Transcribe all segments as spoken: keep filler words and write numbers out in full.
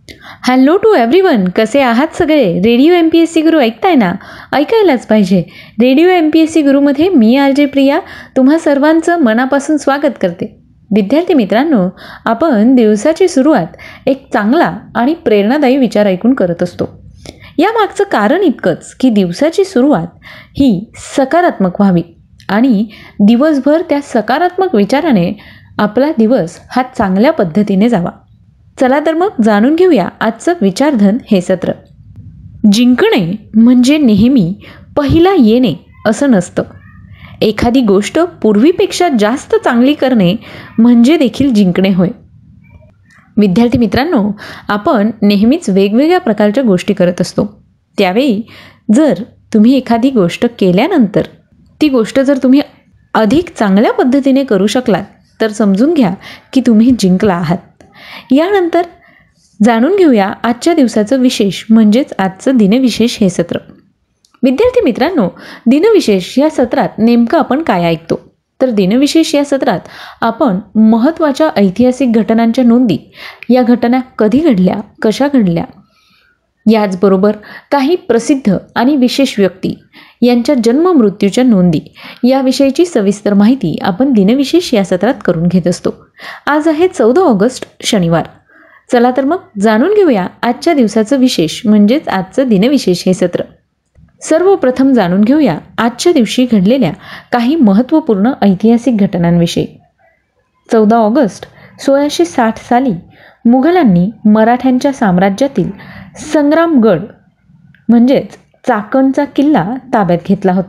Hello to everyone, कसे आहात सगळे? Radio M P S C Guru ऐकताय ना? ऐकायलाच पाहिजे. Radio M P S C गुरुमध्ये मी आर जे प्रिया तुम्हा सर्वांचं मनापासून स्वागत करते. विद्यार्थी मित्रांनो, आपण दिवसाची सुरुवात एक चांगला आणि प्रेरणादायी विचार ऐकून करत असतो. यामागचं कारण इतकंच की दिवसाची सुरुवात ही सकारात्मक व्हावी आणि दिवसभर त्या सकारात्मक विचाराने आपला दिवस हा चांगल्या पद्धतीने जावा. चला तर मग जाणून घेऊया आजचं विचारधन हे सत्र. जिंकणे म्हणजे नेहमी पहिला येणे असं नसतं. एखादी गोष्ट पूर्वीपेक्षा जास्त चांगली करणे म्हणजे देखील जिंकणे होय. विद्यार्थी मित्रांनो, आपण नेहमीच वेगवेगळ्या प्रकारच्या गोष्टी करत असतो. त्यावेळी जर तुम्ही एखादी गोष्ट केल्यानंतर ती गोष्ट जर तुम्ही अधिक चांगल्या पद्धतीने करू शकलात तर समजून घ्या की तुम्ही जिंकला आहात. यानंतर जाणून घेऊया आजच्या दिवसाचं विशेष म्हणजेच आजचं दिनविशेष हे सत्र. विद्यार्थी मित्रांनो, दिनविशेष या सत्रात नेमकं आपण काय ऐकतो? तर दिनविशेष या सत्रात आपण महत्त्वाच्या ऐतिहासिक घटनांच्या नोंदी, या घटना कधी घडल्या, कशा घडल्या, याचबरोबर काही प्रसिद्ध आणि विशेष व्यक्ती यांच्या जन्म मृत्यूच्या नोंदी याविषयीची सविस्तर माहिती आपण दिनविशेष या सत्रात करून घेत असतो. आज आहे चौदा ऑगस्ट, शनिवार. चला तर मग जाणून घेऊया आजच्या दिवसाचं विशेष म्हणजेच आजचं दिनविशेष हे सत्र. सर्वप्रथम जाणून घेऊया आजच्या दिवशी घडलेल्या काही महत्त्वपूर्ण ऐतिहासिक घटनांविषयी. चौदा ऑगस्ट सोळाशे साठ साली मुघलांनी मराठ्यांच्या साम्राज्यातील संग्रामगड म्हणजेच चाकणचा किल्ला ताब्यात घेतला होता.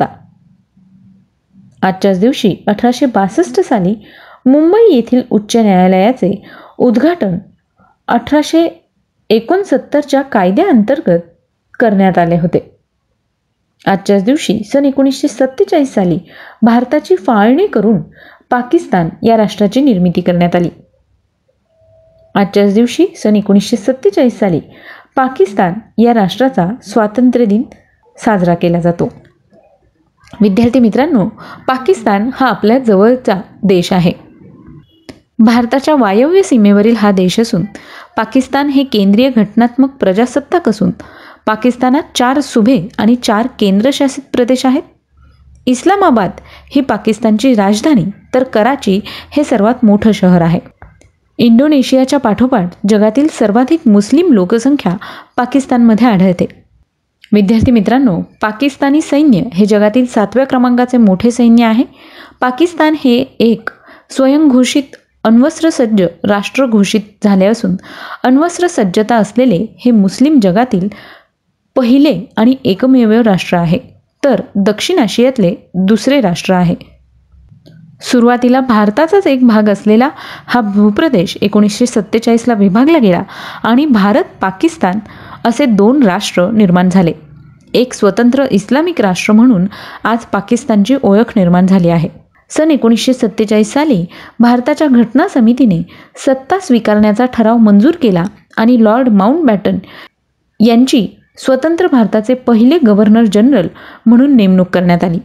आजच्याच दिवशी अठराशे बासष्ट साली मुंबई येथील उच्च न्यायालयाचे उद्घाटन अठराशे एकोणसत्तरच्या कायद्याअंतर्गत करण्यात आले होते. आजच्याच दिवशी सन एकोणीसशे सत्तेचाळीस साली भारताची फाळणी करून पाकिस्तान या राष्ट्राची निर्मिती करण्यात आली. आजच्याच दिवशी सन एकोणीसशे सत्तेचाळीस साली पाकिस्तान या राष्ट्राचा स्वातंत्र्य दिन साजरा केला जातो. विद्यार्थी मित्रांनो, पाकिस्तान हा आपल्या जवळचा देश आहे. भारताच्या वायव्य सीमेवरील हा देश असून पाकिस्तान हे केंद्रीय घटनात्मक प्रजासत्ताक असून पाकिस्तानात चार सुभे आणि चार केंद्रशासित प्रदेश आहेत. इस्लामाबाद ही पाकिस्तानची राजधानी तर कराची हे सर्वात मोठं शहर आहे. इंडोनेशियाच्या पाठोपाठ जगातील सर्वाधिक मुस्लिम लोकसंख्या पाकिस्तानमध्ये आढळते. विद्यार्थी मित्रांनो, पाकिस्तानी सैन्य हे जगातील सातव्या क्रमांकाचे मोठे सैन्य आहे. पाकिस्तान हे एक स्वयंघोषित अण्वस्त्रसज्ज राष्ट्र घोषित झाले असून अण्वस्त्र सज्जता असलेले हे मुस्लिम जगातील पहिले आणि एकमेव राष्ट्र आहे, तर दक्षिण आशियातले दुसरे राष्ट्र आहे. सुरुवातीला भारताचाच एक भाग असलेला हा भूप्रदेश एकोणीसशे सत्तेचाळीसला विभागला गेला आणि भारत पाकिस्तान असे दोन राष्ट्र निर्माण झाले. एक स्वतंत्र इस्लामिक राष्ट्र म्हणून आज पाकिस्तानची ओळख निर्माण झाली आहे. सन एकोणीसशे सत्तेचाळीस साली भारताच्या घटना समितीने सत्ता स्वीकारण्याचा ठराव मंजूर केला आणि लॉर्ड माउंटबॅटन यांची स्वतंत्र भारताचे पहिले गव्हर्नर जनरल म्हणून नेमणूक करण्यात आली.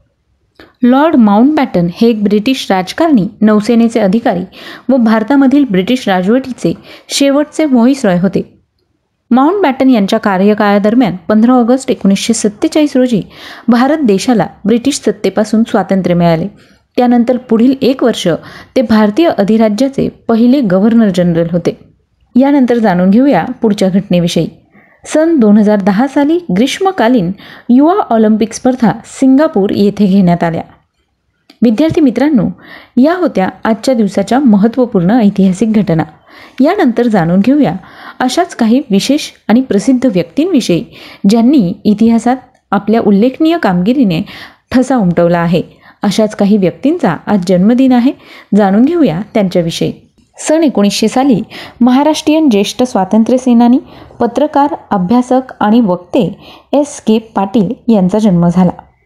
लॉर्ड माउंटबॅटन हे एक ब्रिटिश राजकारणी, नौसेनेचे अधिकारी व भारतामधील ब्रिटिश राजवटीचे शेवटचे व्हाईसरॉय होते. माउंटबॅटन यांच्या कार्यकाळादरम्यान पंधरा ऑगस्ट एकोणीसशे सत्तेचाळीस रोजी भारत देशाला ब्रिटिश सत्तेपासून स्वातंत्र्य मिळाले. त्यानंतर पुढील एक वर्ष ते भारतीय अधिराज्याचे पहिले गव्हर्नर जनरल होते. यानंतर जाणून घेऊया पुढच्या घटनेविषयी. सन दोन हजार दहा साली ग्रीष्मकालीन युवा ऑलिम्पिक स्पर्धा सिंगापूर येथे घेण्यात आल्या. विद्यार्थी मित्रांनो, या होत्या आजच्या दिवसाच्या महत्त्वपूर्ण ऐतिहासिक घटना. यानंतर जाणून घेऊया अशाच काही विशेष आणि प्रसिद्ध व्यक्तींविषयी ज्यांनी इतिहासात आपल्या उल्लेखनीय कामगिरीने ठसा उमटवला आहे. अशाच काही व्यक्तींचा आज जन्मदिन आहे. जाणून घेऊया त्यांच्याविषयी. सन एकोणीसशे साली महाराष्ट्रीयन ज्येष्ठ स्वातंत्र्य सेनानी, पत्रकार, अभ्यासक आणि वक्ते एस के पाटील यांचा जन्म झाला.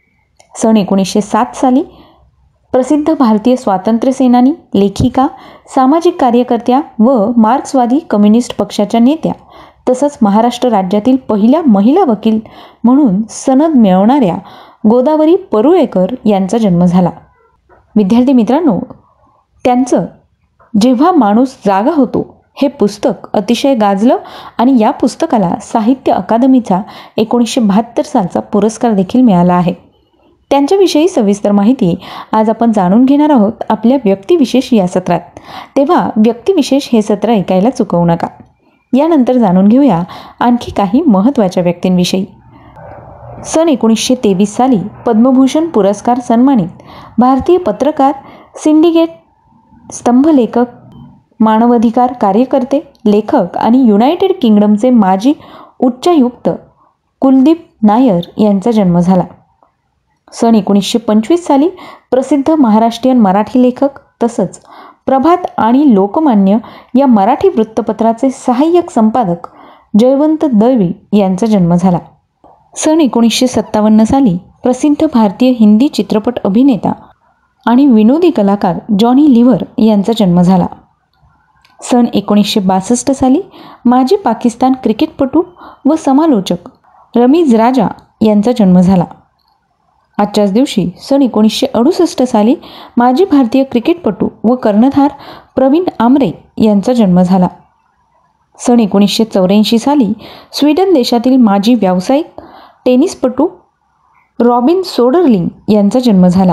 सन एकोणीसशे सात साली प्रसिद्ध भारतीय स्वातंत्र्य सेनानी, लेखिका, सामाजिक कार्यकर्त्या व मार्क्सवादी कम्युनिस्ट पक्षाच्या नेत्या तसंच महाराष्ट्र राज्यातील पहिल्या महिला वकील म्हणून सनद मिळवणाऱ्या गोदावरी परुळेकर यांचा जन्म झाला. विद्यार्थी मित्रांनो, त्यांचं जेव्हा माणूस जागा होतो हे पुस्तक अतिशय गाजलं आणि या पुस्तकाला साहित्य अकादमीचा एकोणीसशे बहात्तर सालचा पुरस्कार देखील मिळाला आहे. त्यांच्याविषयी सविस्तर माहिती आज आपण जाणून घेणार आहोत आपल्या व्यक्तिविशेष या सत्रात. तेव्हा व्यक्तिविशेष हे सत्र ऐकायला चुकवू नका. यानंतर जाणून घेऊया आणखी काही महत्त्वाच्या व्यक्तींविषयी. सन एकोणीसशे तेवीस साली पद्मभूषण पुरस्कार सन्मानित भारतीय पत्रकार, सिंडिकेट स्तंभलेखक, मानवाधिकार कार्यकर्ते, लेखक आणि युनायटेड किंगडमचे माजी उच्चायुक्त कुलदीप नायर यांचा जन्म झाला. सन एकोणीसशे पंचवीस साली प्रसिद्ध महाराष्ट्रीयन मराठी लेखक तसंच प्रभात आणि लोकमान्य या मराठी वृत्तपत्राचे सहाय्यक संपादक जयवंत दळवी यांचा जन्म झाला. सन एकोणीसशे सत्तावन्न साली प्रसिद्ध भारतीय हिंदी चित्रपट अभिनेता आणि विनोदी कलाकार जॉनी लिव्हर यांचा जन्म झाला. सन एकोणीसशे बासष्ट साली माजी पाकिस्तान क्रिकेटपटू व समालोचक रमीज राजा यांचा जन्म झाला. आजच्याच दिवशी सन एकोणीसशे अडुसष्ट साली माजी भारतीय क्रिकेटपटू व कर्णधार प्रवीण आमरे यांचा जन्म झाला. सन एकोणीसशे चौऱ्याऐंशी साली स्वीडन देशातील माजी व्यावसायिक टेनिसपटू रॉबिन सोडरलिंग यांचा जन्म झाला.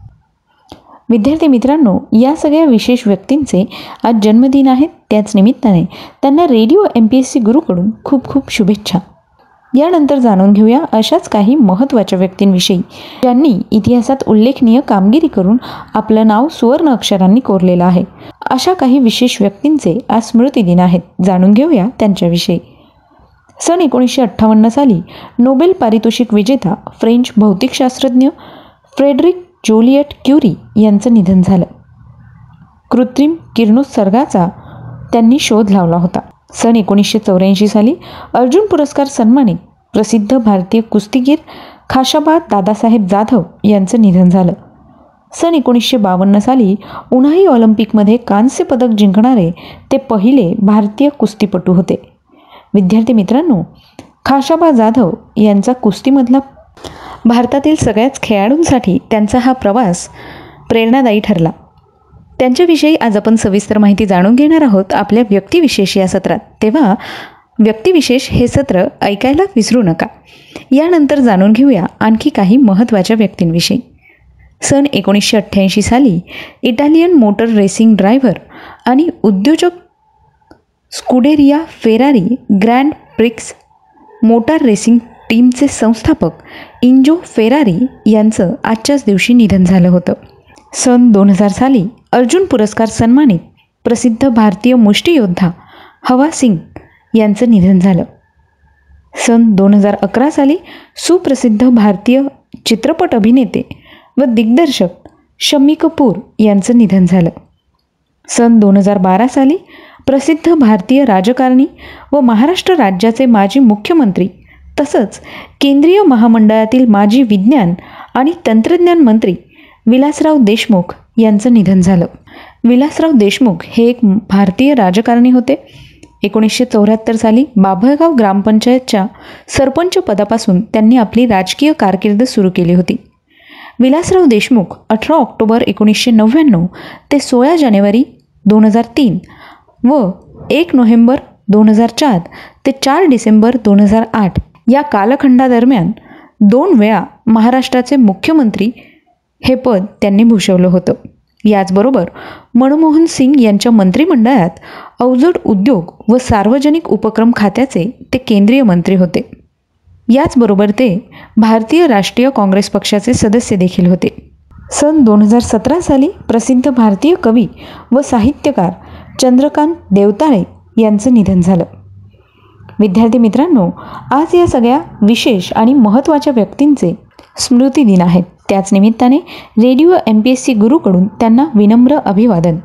विद्यार्थी मित्रांनो, या सगळ्या विशेष व्यक्तींचे आज जन्मदिन आहेत. त्याच निमित्ताने त्यांना radio M P S C गुरुकडून खूप खूप शुभेच्छा. यानंतर जाणून घेऊया अशाच काही महत्त्वाच्या व्यक्तींविषयी ज्यांनी इतिहासात उल्लेखनीय कामगिरी करून आपलं नाव सुवर्ण अक्षरांनी कोरलेलं आहे. अशा काही विशेष व्यक्तींचे आज स्मृतिदिन आहेत. जाणून घेऊया त्यांच्याविषयी. सन एकोणीसशे अठ्ठावन्न साली नोबेल पारितोषिक विजेता फ्रेंच भौतिकशास्त्रज्ञ फ्रेडरिक जोलियट क्युरी यांचं निधन झालं. कृत्रिम किरणोत्सर्गाचा त्यांनी शोध लावला होता. सन एकोणीसशे चौऱ्याऐंशी साली अर्जुन पुरस्कार सन्मानित प्रसिद्ध भारतीय कुस्तीगीर खाशाबा दादासाहेब जाधव यांचं निधन झालं. सन एकोणीसशे बावन्न साली उन्हाळी ऑलिम्पिकमध्ये कांस्य पदक जिंकणारे ते पहिले भारतीय कुस्तीपटू होते. विद्यार्थी मित्रांनो, खाशाबा जाधव यांचा कुस्तीमधला भारतातील सगळ्याच खेळाडूंसाठी त्यांचा हा प्रवास प्रेरणादायी ठरला. त्यांच्याविषयी आज आपण सविस्तर माहिती जाणून घेणार आहोत आपल्या व्यक्तिविशेष या सत्रात. तेव्हा व्यक्तिविशेष हे सत्र ऐकायला विसरू नका. यानंतर जाणून घेऊया आणखी काही महत्त्वाच्या व्यक्तींविषयी. सन एकोणीसशे अठ्ठ्याऐंशी साली इटालियन मोटर रेसिंग ड्रायव्हर आणि उद्योजक Scuderia Ferrari grand prix motor racing टीमचे संस्थापक इंजो फेरारी यांचं आजच्याच दिवशी निधन झालं होतं. सन दोन हजार साली अर्जुन पुरस्कार सन्मानित प्रसिद्ध भारतीय मुष्टियोद्धा हवा सिंग यांचं निधन झालं. सन दोन हजार अकरा साली सुप्रसिद्ध भारतीय चित्रपट अभिनेते व दिग्दर्शक शम्मी कपूर यांचं निधन झालं. सन दोन हजार बारा साली प्रसिद्ध भारतीय राजकारणी व महाराष्ट्र राज्याचे माजी मुख्यमंत्री तसंच केंद्रीय महामंडळातील माजी विज्ञान आणि तंत्रज्ञान मंत्री विलासराव देशमुख यांचं निधन झालं. विलासराव देशमुख हे एक भारतीय राजकारणी होते. एकोणीसशे चौऱ्याहत्तर साली बाभळगाव ग्रामपंचायतच्या सरपंच पदापासून त्यांनी आपली राजकीय कारकीर्द सुरू केली होती. विलासराव देशमुख अठरा ऑक्टोबर एकोणीसशे नव्याण्णव ते सोळा जानेवारी दोन हजार तीन व एक नोव्हेंबर दोन हजार चार ते चार डिसेंबर दोन हजार आठ या कालखंडादरम्यान दोन वेळा महाराष्ट्राचे मुख्यमंत्री हे पद त्यांनी भूषवलं होतं. याचबरोबर मनमोहन सिंग यांच्या मंत्रिमंडळात अवजड उद्योग व सार्वजनिक उपक्रम खात्याचे ते केंद्रीय मंत्री होते. याचबरोबर ते भारतीय राष्ट्रीय काँग्रेस पक्षाचे सदस्य देखील होते. सन दोन हजार सतरा साली प्रसिद्ध भारतीय कवी व साहित्यकार चंद्रकांत देवताळे यांचं निधन झालं. विद्यार्थी मित्रांनो, आज या सगळ्या विशेष आणि महत्त्वाच्या व्यक्तींचे स्मृतिदिन आहेत. त्याच निमित्ताने radio M P S C गुरुकडून त्यांना विनम्र अभिवादन.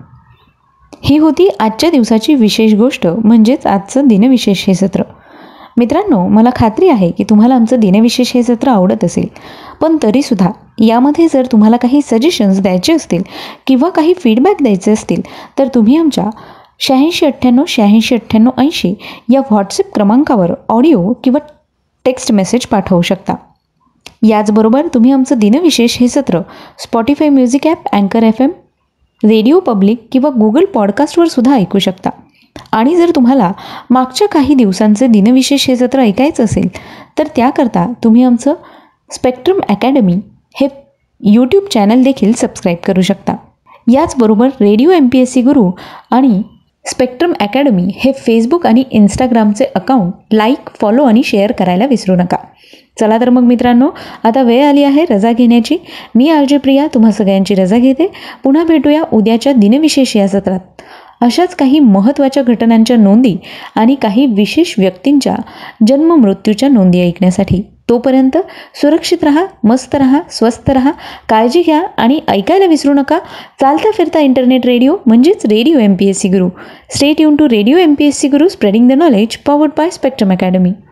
ही होती आजच्या दिवसाची विशेष गोष्ट, म्हणजेच आजचं दिनविशेष हे सत्र. मित्रांनो, मला खात्री आहे की तुम्हाला आमचं दिनविशेष हे सत्र आवडत असेल, पण तरीसुद्धा यामध्ये जर तुम्हाला काही सजेशन्स द्यायचे असतील किंवा काही फीडबॅक द्यायचे असतील तर तुम्ही आमच्या शहाऐंशी अठ्ठ्याण्णव शहाऐंशी अठ्ठ्याण्णव ऐंशी या व्हॉट्सअप क्रमांकावर ऑडिओ किंवा टेक्स्ट मेसेज पाठवू शकता. याचबरोबर तुम्ही आमचं दिनविशेष हे सत्र स्पॉटीफाय म्युझिक ॲप, अँकर एफ एम, रेडिओ पब्लिक किंवा गुगल पॉडकास्टवर सुद्धा ऐकू शकता. आणि जर तुम्हाला मागच्या काही दिवसांचे दिनविशेष हे सत्र ऐकायचं असेल तर त्याकरता तुम्ही आमचं स्पेक्ट्रम अकॅडमी हे यूट्यूब चॅनल देखील सबस्क्राईब करू शकता. याचबरोबर radio M P S C Guru आणि स्पेक्ट्रम अकॅडमी हे फेसबुक आणि इंस्टाग्रामचे अकाउंट लाईक, फॉलो आणि शेअर करायला विसरू नका. चला तर मग मित्रांनो, आता वेळ आली आहे रजा घेण्याची. मी आर जे प्रिया तुम्हा सगळ्यांची रजा घेते. पुन्हा भेटूया उद्याच्या दिनविशेष या सत्रात. अशाच काही महत्त्वाच्या घटनांच्या नोंदी आणि काही विशेष व्यक्तींच्या जन्म मृत्यूच्या नोंदी ऐकण्यासाठी. तोपर्यंत सुरक्षित राहा, मस्त राहा, स्वस्थ राहा, काळजी घ्या आणि ऐकायला विसरू नका चालता फिरता इंटरनेट रेडिओ म्हणजेच radio M P S C Guru. Stay tune to radio M P S C Guru, spreading the knowledge, powered by Spectrum academy.